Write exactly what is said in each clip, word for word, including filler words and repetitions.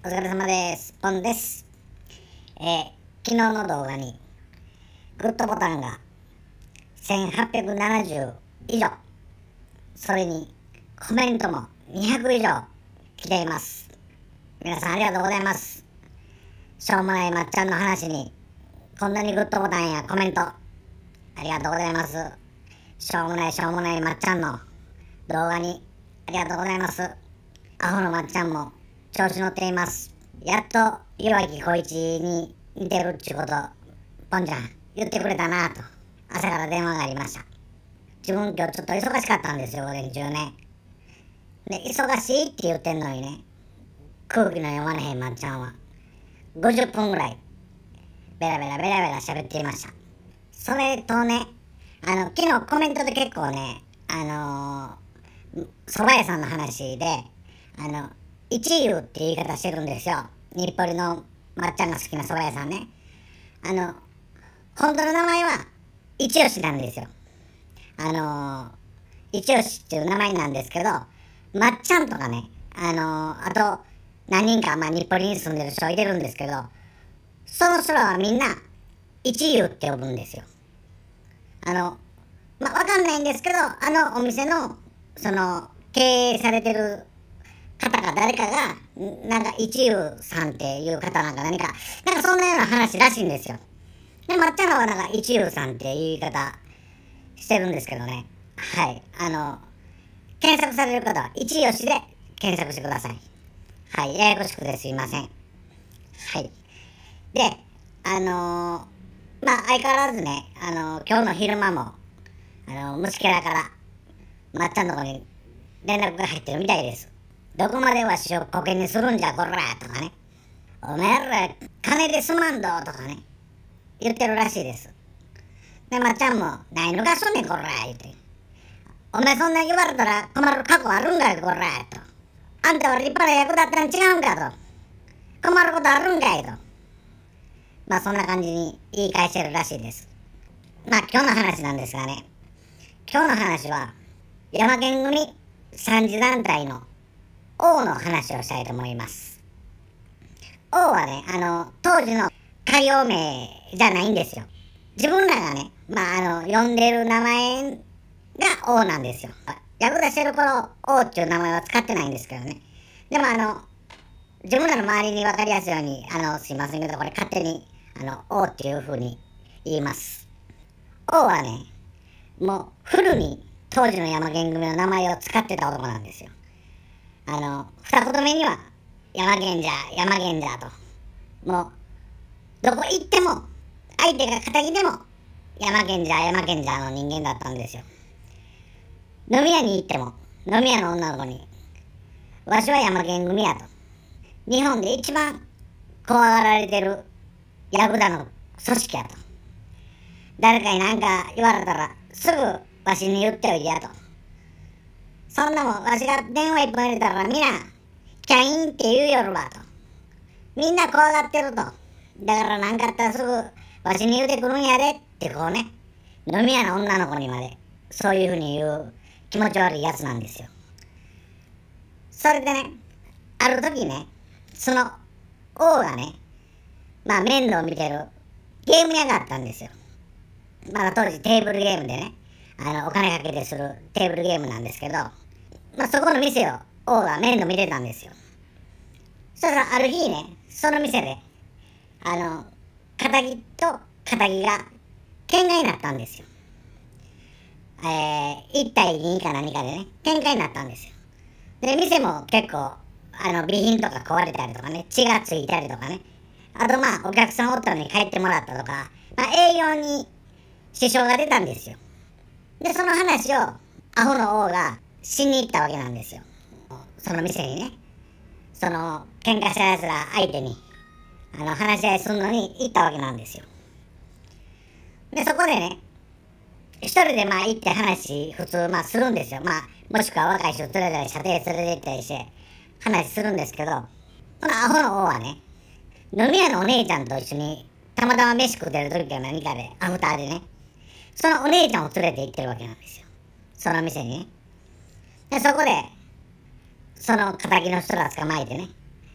お疲れ様です。ポンです。えー、昨日の動画にグッドボタンがせんはっぴゃくななじゅう以上、それにコメントもにひゃく以上来ています。皆さんありがとうございます。しょうもないまっちゃんの話にこんなにグッドボタンやコメントありがとうございます。しょうもないしょうもないまっちゃんの動画にありがとうございます。アホのまっちゃんも調子乗っています。やっと岩城浩一に似てるっちゅうことポンちゃん言ってくれたなぁと朝から電話がありました。自分今日ちょっと忙しかったんですよ、午前中ね。で、忙しいって言ってんのにね、空気の読まれへんまっちゃんはごじゅっぷんぐらいベラベラベラベラ喋っていました。それとね、あの昨日コメントで結構ね、あのー、蕎麦屋さんの話であの一遊って言い方してるんですよ。日暮里のまっちゃんが好きな蕎麦屋さんね。あの本当の名前は一押しなんですよ。あのー、一押しっていう名前なんですけど、まっちゃんとかね、あのー、あと何人か、まあ、日暮里に住んでる人はいてるんですけど、その人らはみんな一遊って呼ぶんですよ。あのまあわかんないんですけど、あのお店のその経営されてる方か誰かがなんか一遊さんっていう方なんか何かなんかそんなような話らしいんですよ。でまっちゃんはなんか一遊さんって言い方してるんですけどね。はい、あの検索される方は一押しで検索してください。はい、ややこしくてすいません。はい。で、あのー、まあ相変わらずね、あのー、今日の昼間もあの虫けらからまっちゃんのとこに連絡が入ってるみたいです。どこまでわしをコケにするんじゃこらとかね、おめえら金で済まんどとかね言ってるらしいです。でまっちゃんも何抜かすんねんこら言って、お前そんな言われたら困る過去あるんかいこらと、あんたは立派な役だったん違うんかと、困ることあるんかいと、まあそんな感じに言い返してるらしいです。まあ今日の話なんですがね、今日の話は山県組三次団体の王の話をしたいと思います。王はね、あの当時の家業名じゃないんですよ。自分らがね、まああの呼んでる名前が王なんですよ。役立してる頃王っていう名前は使ってないんですけどね。でもあの自分らの周りに分かりやすいように、あのすいませんけどこれ勝手にあの王っていう風に言います。王はね、もうフルに当時の山県組の名前を使ってた男なんですよ。あの二言目には山源者山源者と、もうどこ行っても相手が敵でも山源者山源者の人間だったんですよ。飲み屋に行っても飲み屋の女の子にわしは山源組やと、日本で一番怖がられてるヤクザの組織やと、誰かに何か言われたらすぐわしに言っておいでやと、そんなもんわしが電話一本入れたらみんなキャインって言うよるわと、みんな怖がってると、だから何かあったらすぐわしに言うてくるんやでってこうね、飲み屋の女の子にまでそういうふうに言う気持ち悪いやつなんですよ。それでね、ある時ね、その王がね、まあ面倒を見てるゲーム屋があったんですよ。まだ当時テーブルゲームでね、あのお金かけてするテーブルゲームなんですけど、まあそこの店を王が面倒見てたんですよ。そしたらある日ね、その店であの仇と仇が喧嘩になったんですよ。えー、いち対にか何かでね喧嘩になったんですよ。で店も結構あの備品とか壊れたりとかね、血がついたりとかね、あとまあお客さんおったのに帰ってもらったとか、まあ、営業に支障が出たんですよ。でその話をアホの王がしに行ったわけなんですよ、その店にね。その喧嘩したやつら相手にあの話し合いするのに行ったわけなんですよ。でそこでね、一人でまあ行って話普通まあするんですよ。まあもしくは若い人連れたり射程連れて行ったりして話するんですけど、このアホの王はね、飲み屋のお姉ちゃんと一緒にたまたま飯食ってる時か何かでアフターでね、そのお姉ちゃんを連れて行ってるわけなんですよ、その店にね。でそこでその仇の人ら捕まえてね、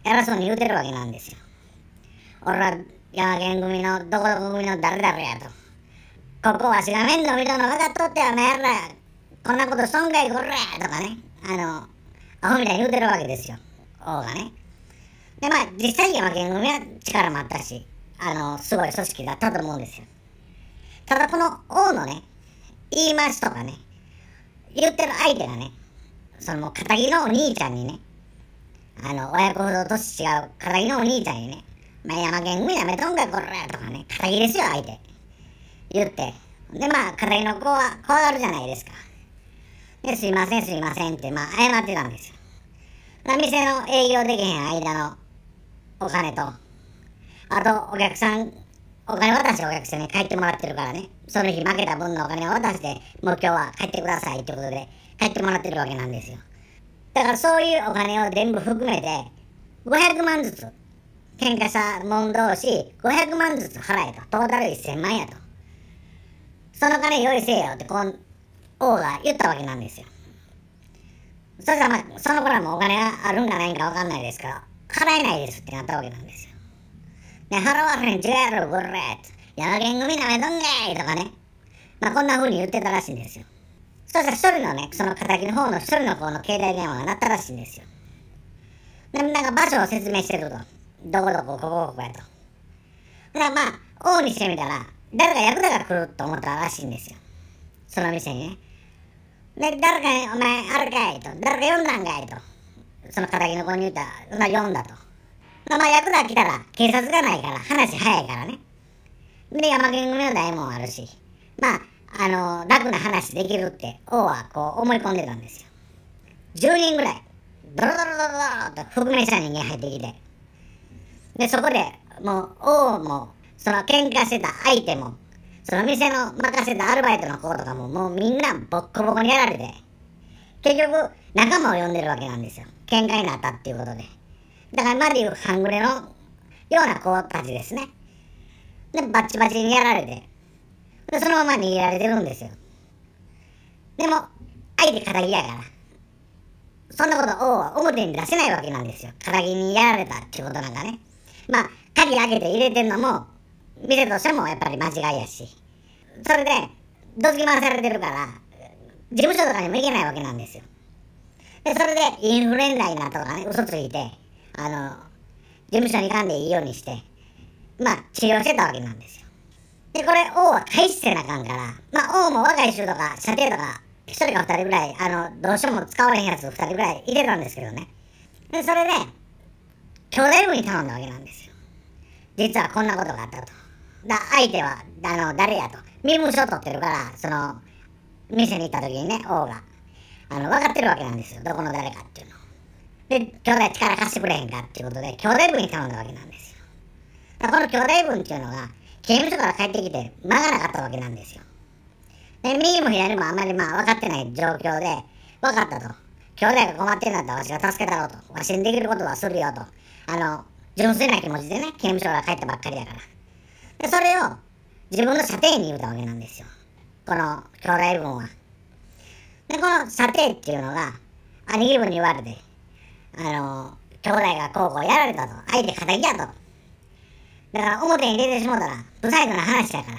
偉そうに言うてるわけなんですよ。俺は山県組のどこどこ組の誰々やと。ここわしが面倒見たの分かっとってやめやら、こんなこと損害これとかね、あの、アホみたいに言うてるわけですよ、王がね。で、まあ、実際山県組は力もあったし、あの、すごい組織だったと思うんですよ。ただこの王のね、言い回しとかね、言ってる相手がね、そのもう仇のお兄ちゃんにね、あの、親子ほど年違う仇のお兄ちゃんにね、まあ、山県組やめとんかこれとかね、仇ですよ、相手。言って。で、まあ、仇の子は怖がるじゃないですか。で、すいません、すいませんって、まあ、謝ってたんですよ。店の営業できへん間のお金と、あと、お客さん、お金渡してお客さんに帰ってもらってるからね、その日負けた分のお金を渡して、もう今日は帰ってくださいってことで、帰ってもらってるわけなんですよ。だからそういうお金を全部含めて、ごひゃくまんずつ、喧嘩した者同士、ごひゃくまんずつ払えと、トータルせんまんやと。その金用意せえよって、こう、王が言ったわけなんですよ。そしたらまあ、その頃はもうお金があるんかないんかわかんないですから、払えないですってなったわけなんですよ。で、払われん違うやろ、これ山県組なめとんかいとかね。まあ、こんな風に言ってたらしいんですよ。そしたら一人のね、その仇の方の一人の子の携帯電話が鳴ったらしいんですよ。で、なんか場所を説明してると。どこどこ、ここ、ここやと。だからまあ、王にしてみたら、誰かヤクザが来ると思ったらしいんですよ。その店にね。で、誰かに、お前、あるかいと。誰か呼んだんかいと。その仇の子に言ったら、まあ、呼んだと。まあ、ヤクザ来たら、警察がないから、話早いからね。で、山県組の大門あるし、まあ、あの、楽な話できるって、王はこう思い込んでたんですよ。じゅうにんぐらい、ドロドロドロドロと覆面した人間入ってきて、で、そこでもう、王も、その喧嘩してた相手も、その店の任せたアルバイトの子とかも、もうみんなボッコボコにやられて、結局、仲間を呼んでるわけなんですよ。喧嘩になったっていうことで。だから今でいう半グレのような子たちですね。で、バッチバチにやられて、で、そのまま逃げられてるんですよ。でも、相手仇やから、そんなこと王は表に出せないわけなんですよ。仇にやられたっていうことなんかね。まあ、鍵開けて入れてんのも、店としてもやっぱり間違いやし。それで、どつき回されてるから、事務所とかにも行けないわけなんですよ。で、それでインフルエンザになったとかね、嘘ついて、あの、事務所に行かんでいいようにして、まあ、治療してたわけなんですよ。で、これ、王は返してなあかんから、まあ、王も若い衆とか、射程とか、一人か二人ぐらい、あの、どうしても使われへんやつ二人ぐらいいてたんですけどね。で、それで、兄弟分に頼んだわけなんですよ。実はこんなことがあったと。だ、相手は、あの、誰やと。身分証取ってるから、その、店に行った時にね、王が、あの、分かってるわけなんですよ。どこの誰かっていうの。で、兄弟力貸してくれへんかっていうことで、兄弟分に頼んだわけなんですよ。だからこの兄弟分っていうのが、刑務所から帰ってきて間がなかったわけなんですよ。で、右も左もあんまりまあ分かってない状況で、分かったと。兄弟が困ってんだったらわしが助けたろうと。わしにできることはするよと。あの、純粋な気持ちでね、刑務所から帰ったばっかりだから。で、それを自分の査定に言うたわけなんですよ。この兄弟分は。で、この査定っていうのが、兄貴分に言われて、あの、兄弟がこうこうやられたと。相手仇やと。だから表に出てしもたら、不細工な話やから。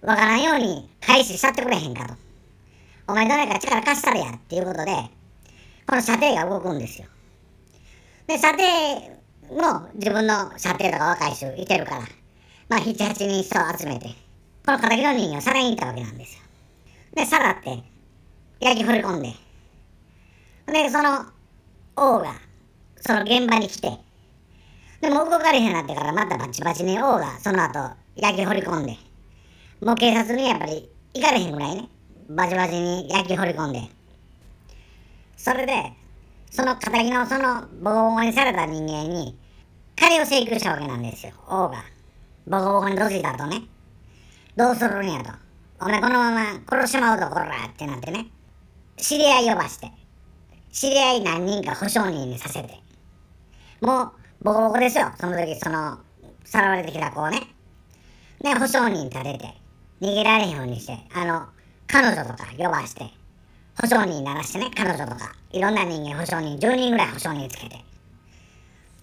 わからんように開始しちゃってくれへんかと。お前誰か力貸したれやっていうことで、この査定が動くんですよ。で、査定も自分の査定とか若い人いてるから、まあなな、はちにん人を集めて、この仇の人間をさらいに行ったわけなんですよ。で、さらって、焼き掘り込んで、で、その王が、その現場に来て、でも動かれへんなってからまたバチバチに王がその後焼き掘り込んで、もう警察にやっぱり行かれへんぐらいね、バチバチに焼き掘り込んで、それで、その仇のそのボコボコにされた人間に、金を請求したわけなんですよ、王が。ボコボコにどついた後ね、どうするんやと。お前このまま殺しまうぞ、こらってなってね、知り合い呼ばして、知り合い何人か保証人にさせて、もう、ボコボコですよ、その時、その、さらわれてきた子をね。で、保証人立てて、逃げられへんようにして、あの、彼女とか呼ばして、保証人鳴らしてね、彼女とか、いろんな人間保証人、じゅうにんぐらい保証人つけて。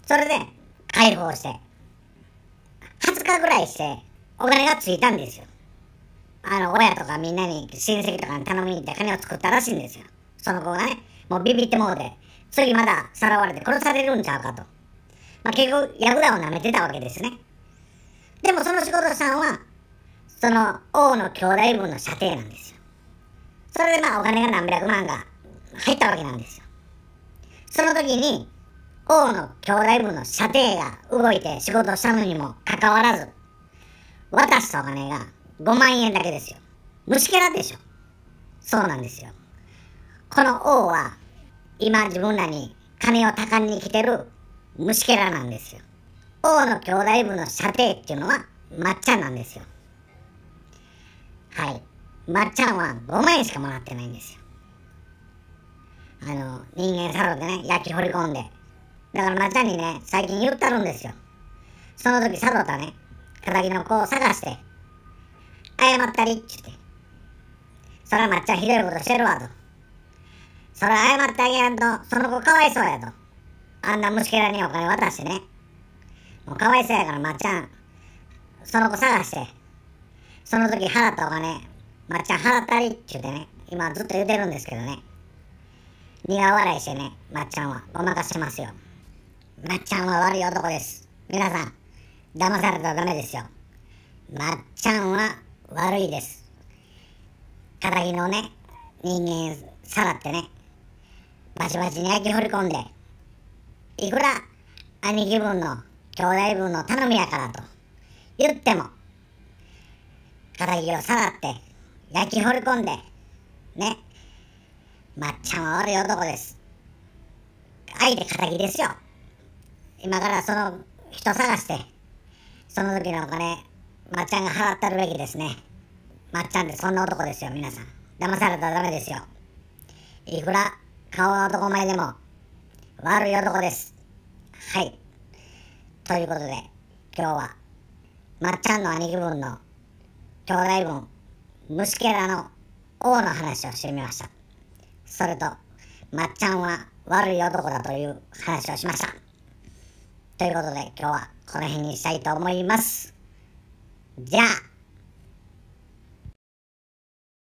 それで解放して、はつかぐらいしてお金がついたんですよ。あの、親とかみんなに、親戚とかに頼みに行って金を作ったらしいんですよ。その子がね、もうビビってもうて、次まださらわれて殺されるんちゃうかと。まあ、結局、ヤクザを舐めてたわけですね。でもその仕事さんは、その王の兄弟分の舎弟なんですよ。それでまあお金が何百万が入ったわけなんですよ。その時に、王の兄弟分の舎弟が動いて仕事したのにもかかわらず、渡したお金がごまんえんだけですよ。虫けらでしょ。そうなんですよ。この王は、今自分らに金をたかんに来てる虫けらなんですよ。王の兄弟分の舎弟っていうのは、まっちゃんなんですよ。はい。まっちゃんはごまんえんしかもらってないんですよ。あの、人間サロでね、焼き掘り込んで。だからまっちゃんにね、最近言ったるんですよ。その時、佐藤たね、仇の子を探して、謝ったりって言って。そらまっちゃんひどいことしてるわと。そら謝ってあげやんと、その子かわいそうやと。あんな虫けらにお金渡してね。もうかわいそうやからまっちゃん、その子探して、その時払ったお金、まっちゃん払ったりって言ってね、今ずっと言ってるんですけどね。苦笑いしてね、まっちゃんはごまかしてますよ。まっちゃんは悪い男です。皆さん、騙されたらダメですよ。まっちゃんは悪いです。仇のね、人間さらってね、バチバチに焼き掘り込んで、いくら兄貴分の兄弟分の頼みやからと言っても、仇をさらって焼き掘り込んで、ね、まっちゃんは悪い男です。相手仇ですよ。今からその人探して、その時のお金、まっちゃんが払ったるべきですね。まっちゃんってそんな男ですよ、皆さん。騙されたらダメですよ。いくら顔が男前でも悪い男です。はい。ということで、今日はまっちゃんの兄貴分の兄弟分、虫けらの王の話をしてみました。それと、まっちゃんは悪い男だという話をしました。ということで、今日はこの辺にしたいと思います。じゃあ。